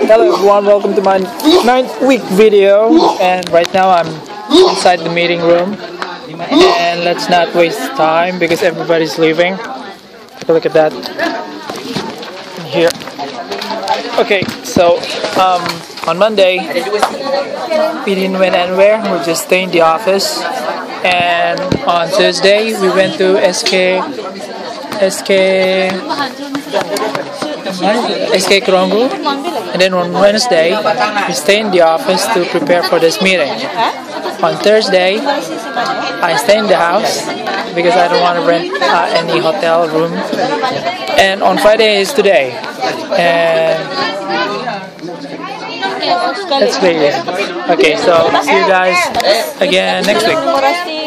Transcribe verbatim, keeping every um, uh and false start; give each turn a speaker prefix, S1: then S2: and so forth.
S1: Hello everyone, welcome to my ninth week video, and right now I'm inside the meeting room, and let's not waste time because everybody's leaving. Take a look at that here. Okay, so um, on Monday we didn't went anywhere, we just stayed in the office, and on Thursday we went to S K S K S K Krongu, and then on Wednesday we stay in the office to prepare for this meeting. On Thursday I stay in the house because I don't want to rent uh, any hotel room, and on Friday is today, and that's great. Okay, so see you guys again next week.